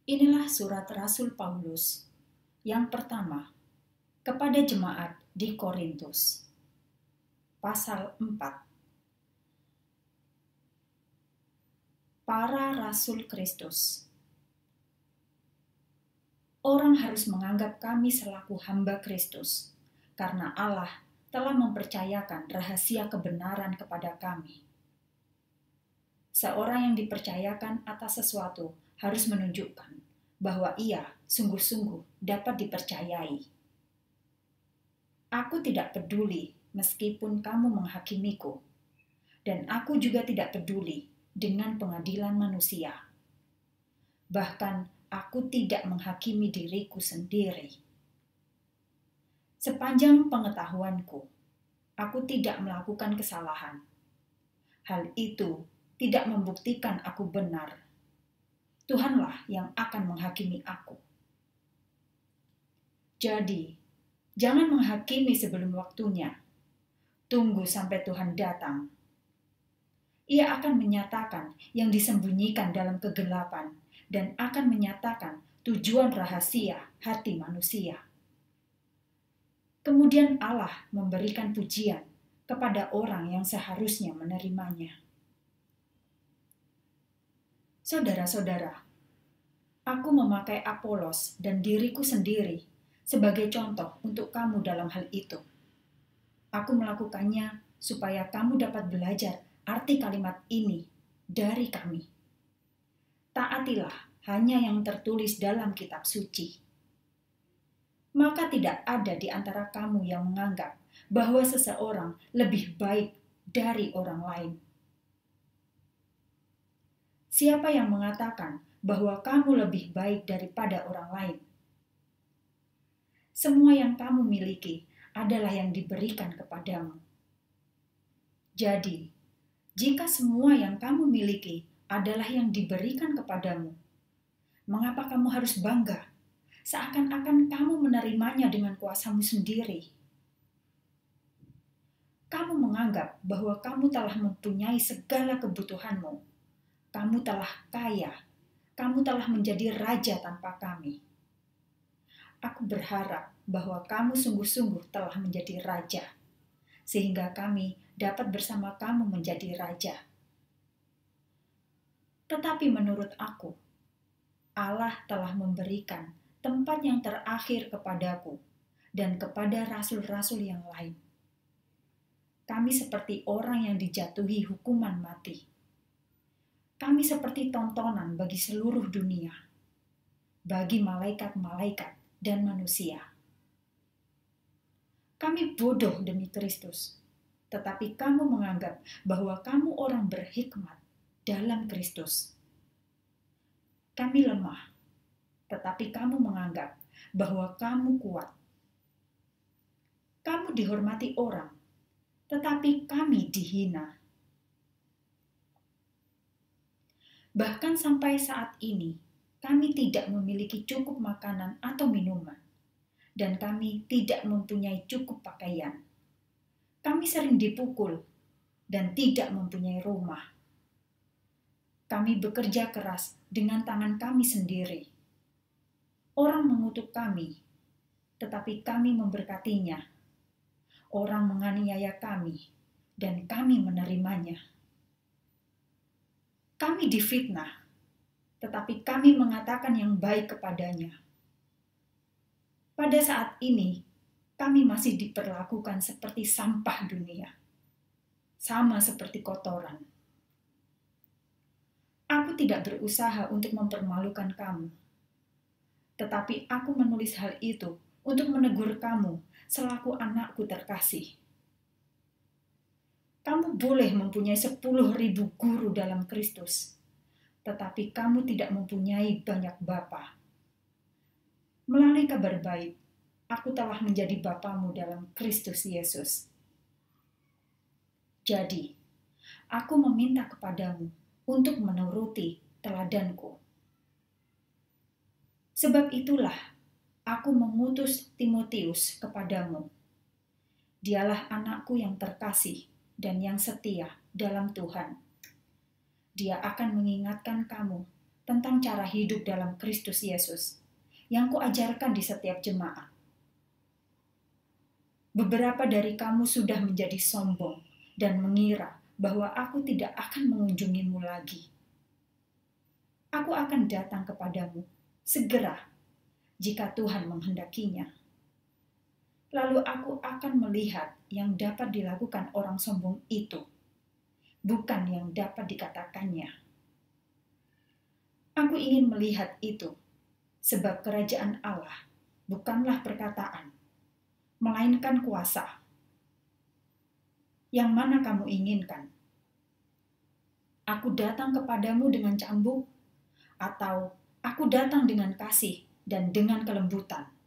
Inilah surat Rasul Paulus yang pertama kepada jemaat di Korintus. Pasal 4. Para Rasul Kristus. Orang harus menganggap kami selaku hamba Kristus, karena Allah telah mempercayakan rahasia kebenaran kepada kami. Seorang yang dipercayakan atas sesuatu harus menunjukkan bahwa ia sungguh-sungguh dapat dipercayai. Aku tidak peduli meskipun kamu menghakimiku, dan aku juga tidak peduli dengan pengadilan manusia. Bahkan aku tidak menghakimi diriku sendiri. Sepanjang pengetahuanku, aku tidak melakukan kesalahan. Hal itu tidak membuktikan aku benar. Tuhanlah yang akan menghakimi aku. Jadi, jangan menghakimi sebelum waktunya. Tunggu sampai Tuhan datang. Ia akan menyatakan yang disembunyikan dalam kegelapan dan akan menyatakan tujuan rahasia hati manusia. Kemudian Allah memberikan pujian kepada orang yang seharusnya menerimanya. Saudara-saudara, aku memakai Apolos dan diriku sendiri sebagai contoh untuk kamu dalam hal itu. Aku melakukannya supaya kamu dapat belajar arti kalimat ini dari kami. Taatilah hanya yang tertulis dalam kitab suci. Maka tidak ada di antara kamu yang menganggap bahwa seseorang lebih baik dari orang lain. Siapa yang mengatakan bahwa kamu lebih baik daripada orang lain? Semua yang kamu miliki adalah yang diberikan kepadamu. Jadi, jika semua yang kamu miliki adalah yang diberikan kepadamu, mengapa kamu harus bangga, seakan-akan kamu menerimanya dengan kuasamu sendiri? Kamu menganggap bahwa kamu telah mempunyai segala kebutuhanmu. Kamu telah kaya, kamu telah menjadi raja tanpa kami. Aku berharap bahwa kamu sungguh-sungguh telah menjadi raja, sehingga kami dapat bersama kamu menjadi raja. Tetapi menurut aku, Allah telah memberikan tempat yang terakhir kepadaku dan kepada rasul-rasul yang lain. Kami seperti orang yang dijatuhi hukuman mati. Kami seperti tontonan bagi seluruh dunia, bagi malaikat-malaikat dan manusia. Kami bodoh demi Kristus, tetapi kamu menganggap bahwa kamu orang berhikmat dalam Kristus. Kami lemah, tetapi kamu menganggap bahwa kamu kuat. Kamu dihormati orang, tetapi kami dihina. Bahkan sampai saat ini, kami tidak memiliki cukup makanan atau minuman, dan kami tidak mempunyai cukup pakaian. Kami sering dipukul dan tidak mempunyai rumah. Kami bekerja keras dengan tangan kami sendiri. Orang mengutuk kami, tetapi kami memberkatinya. Orang menganiaya kami, dan kami menerimanya. Kami difitnah, tetapi kami mengatakan yang baik kepadanya. Pada saat ini, kami masih diperlakukan seperti sampah dunia, sama seperti kotoran. Aku tidak berusaha untuk mempermalukan kamu, tetapi aku menulis hal itu untuk menegur kamu selaku anakku terkasih. Kamu boleh mempunyai 10.000 guru dalam Kristus, tetapi kamu tidak mempunyai banyak bapa. Melalui kabar baik, aku telah menjadi bapamu dalam Kristus Yesus. Jadi, aku meminta kepadamu untuk menuruti teladanku. Sebab itulah aku mengutus Timotius kepadamu. Dialah anakku yang terkasih dan yang setia dalam Tuhan. Dia akan mengingatkan kamu tentang cara hidup dalam Kristus Yesus yang kuajarkan di setiap jemaat. Beberapa dari kamu sudah menjadi sombong dan mengira bahwa aku tidak akan mengunjungimu lagi. Aku akan datang kepadamu segera jika Tuhan menghendakinya. Lalu aku akan melihat yang dapat dilakukan orang sombong itu, bukan yang dapat dikatakannya. Aku ingin melihat itu, sebab kerajaan Allah bukanlah perkataan, melainkan kuasa. Yang mana kamu inginkan? Aku datang kepadamu dengan cambuk, atau aku datang dengan kasih dan dengan kelembutan?